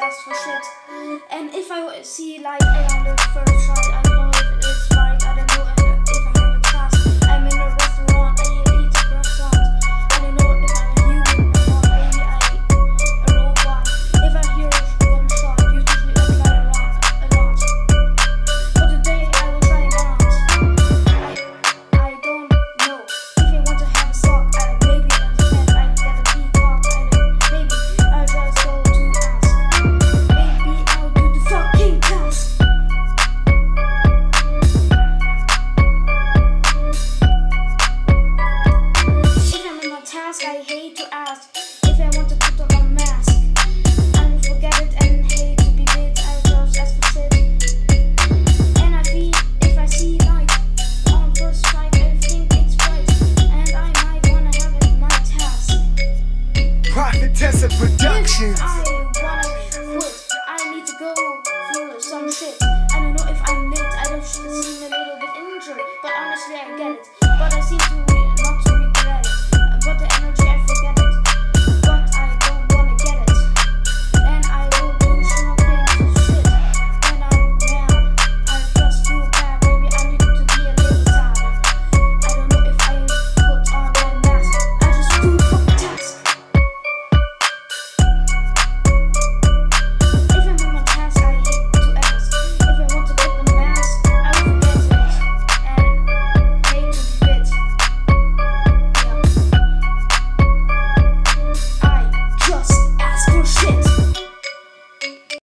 ask for shit. And if I see like on the first try, I don't know if it's right. I don't know if I have a task. I'm in a restaurant, I eat at a restaurant. I don't know if I'm a human or not. Maybe I a robot. If I hear a gunshot, usually I fly around a lot. But today I will try it out. I don't know if I want to have a sock. Maybe instead I get a peacock. Maybe I'll just go to ask. Maybe I'll do the fucking task. If I'm in my task, I hate to ask. If I want to put on a mask, I will forget it and hate to be bit. I'll just ask for shit. And I feel if I see light on first strike, I think it's bright. And I might wanna have it my task. Prophetessa Productions. If I wanna quit, I need to go through some shit. I don't know if I'm lit, I don't seem a little bit injured, but honestly I get it. But I seem to